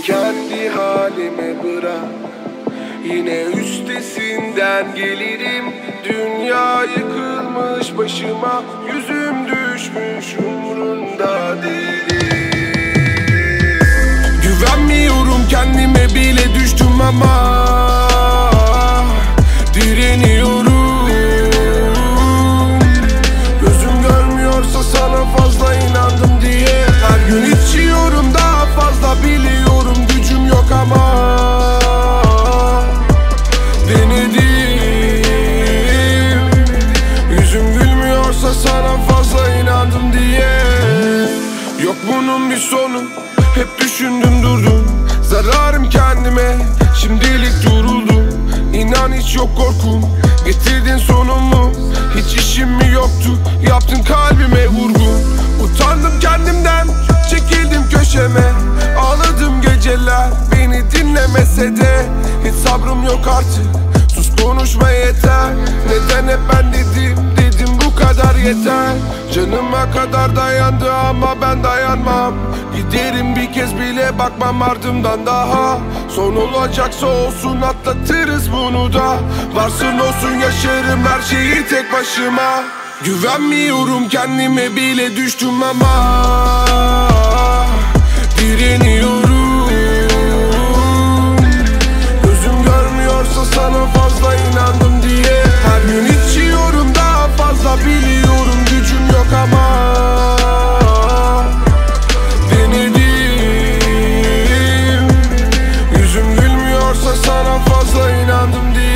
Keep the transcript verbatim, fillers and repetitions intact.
kendi halime bırak. Yine üstesinden gelirim. Dünya yıkılmış başıma, yüzüm düşmüş umrunda değil. Güvenmiyorum kendime bile düştüm ama direniyorum. Gözüm görmüyorsa sana fazla inandım diye. Her gün içiyorum, daha fazla biliyorum, gücüm yok ama denedim. Yüzüm gülmüyorsa sana fazla inandım diye. Yok bunun bir sonu, hep düşündüm durdum. Zararım kendime, şimdilik duruldum. İnan hiç yok korkum, getirdin sonumu. Hiç işim mi yoktu, yaptın kalbime vurgun. Utandım kendimden, çekildim köşeme. Ağladım geceler, beni dinlemese de. Hiç sabrım yok artık, sus konuşma yeter. Neden hep ben dedim, dedim bu kadar yeter. Canıma kadar dayandı ama ben dayanmam. Giderim bir kez bile bakmam ardımdan daha. Son olacaksa olsun, atlatırız bunu da. Varsın olsun yaşarım her şeyi tek başıma. Güvenmiyorum kendime bile düştüm ama direniyorum. Gözüm görmüyorsa sana fazla inandım diye. Her gün içiyorum, daha fazla biliyorum, gücüm yok ama denedim. Yüzüm gülmüyorsa sana fazla inandım diye.